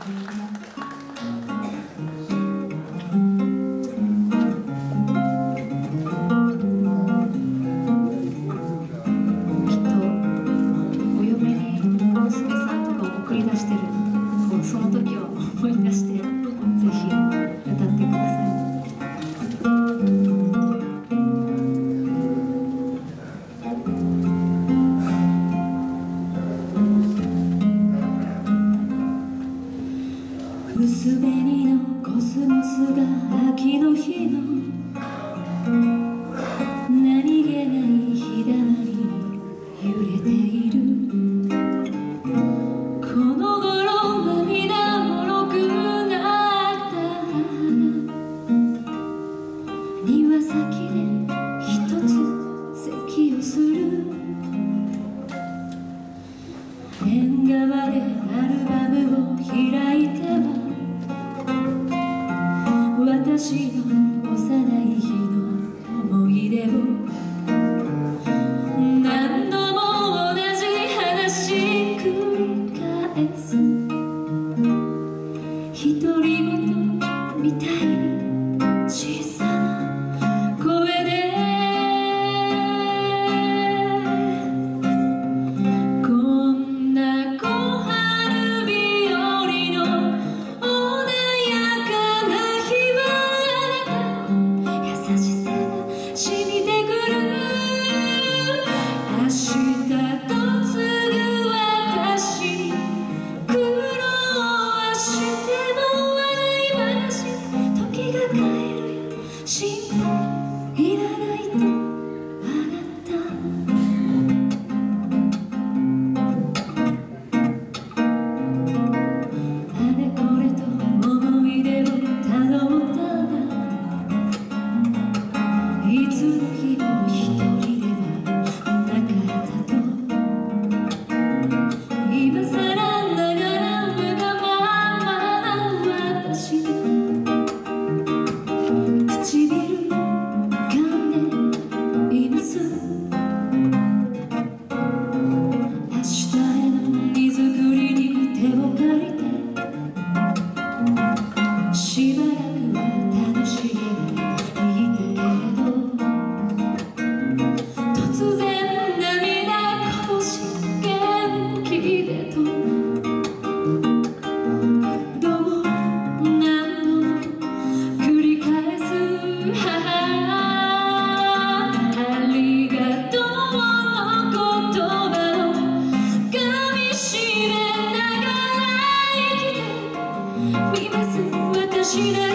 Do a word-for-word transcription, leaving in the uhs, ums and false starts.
その時を思い出してぜひ歌ってください。薄紅のコスモスが秋の日の何気ない日だまりに揺れている。この頃涙もろくなった庭先で一つ咳をする。縁側でアルバムを開いては私の幼い日の思い出を何度も同じ話繰り返す。独り言みたいに小さな声でこんな小春日和の穏やかな日はあなたの優しさが染みてくる。明日と告ぐ私に苦労はしても笑い話時が変えるよ心配いらないとあなたあれこれと思い出をたどったがいつの日も一人ではなかったと今さらながら無我ままな私で唇噛んでいます。明日への荷造りに手を借りてしばらくは楽しげにいたけれど突然涙こぼし元気でとどうも何度も繰り返す。ありがとうの言葉を噛みしめながら生きてみます私な